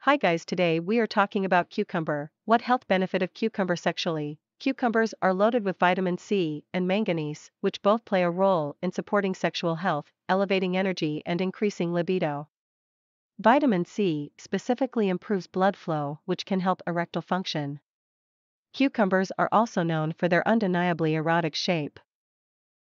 Hi guys, today we are talking about cucumber. What health benefit of cucumber sexually? Cucumbers are loaded with vitamin C and manganese, which both play a role in supporting sexual health, elevating energy and increasing libido. Vitamin C specifically improves blood flow, which can help erectile function. Cucumbers are also known for their undeniably erotic shape.